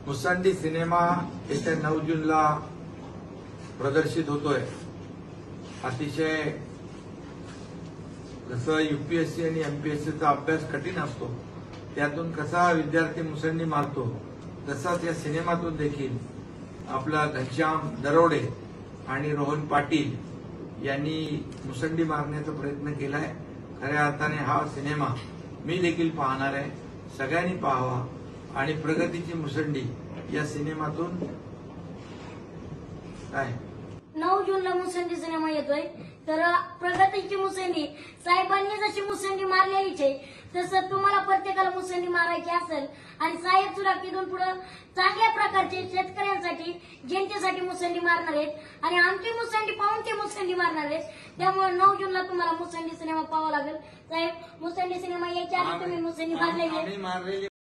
मुसंडी cinema येत्या 9 जूनला प्रदर्शित होतोय. अतिशय जसं यूपीएससी आणि एमपीएससीचा अभ्यास कठीण असतो, त्यातून कसा विद्यार्थी मुसंडी मारतो, तसाच या सिनेमातून देखील आपला घनश्याम दरोडे आणि रोहन पाटील यांनी मुसंडी मारण्याचा प्रयत्न केलाय. खऱ्या अर्थाने हा सिनेमा मी देखील पाहणार आहे. सगळ्यांनी पाहावा आणि प्रगतीची मुसंडी या सिनेमातून काय 9 जूनला मुसंडी सिनेमा येतोय. तर प्रगतीची मुसंडी साहेबांनी जशी मुसंडी मारलेलीच आहे, तसं तुम्हाला प्रत्येकाला मुसंडी मारायची असेल आणि साहेब सुद्धा तिथून पुढे चांगल्या प्रकारचे शेतकऱ्यांसाठी जनतेसाठी मुसंडी मारणार आहेत आणि आमची मुसंडी पाहून ते मुसंडी मारणार आहेत. त्यामुळे 9 जूनला तुम्हाला मुसंडी सिनेमा पाहावा लागेल. साहेब, मुसंडी सिनेमा यायच्या आधी तुम्ही मुसंडी मारलेली आहे.